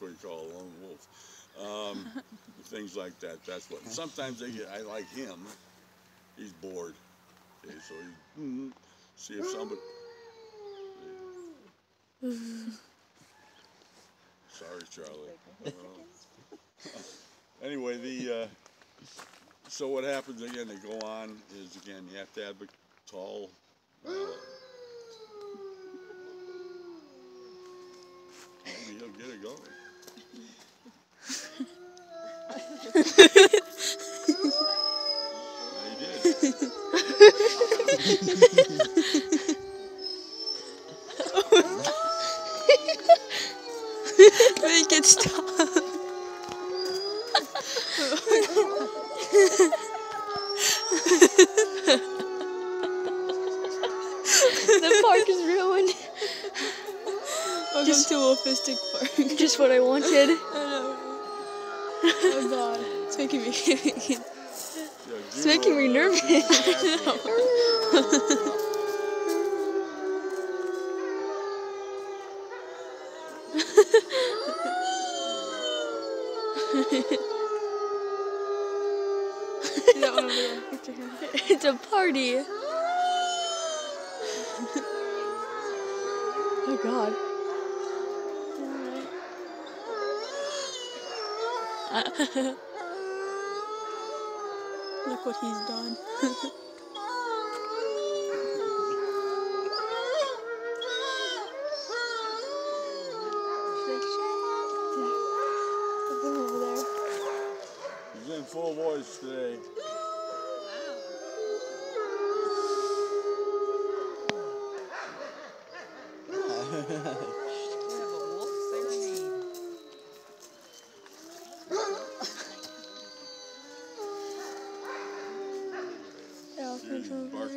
what you call a lone wolf. Things like that. That's what. Sometimes they get. I like him. He's bored. Okay, so he see if somebody. Sorry, Charlie. Anyway, so what happens again? They go on is again you have to have a tall. Maybe he'll get it going. He did. Make it stop. The park is ruined. Welcome to Wolfistic Park. Just what I wanted. I know. Oh God, it's making me. It's making me nervous. That one over there. It's a party. Oh God. Look what he's done. Over there. He's in full voice today. Elephant over there.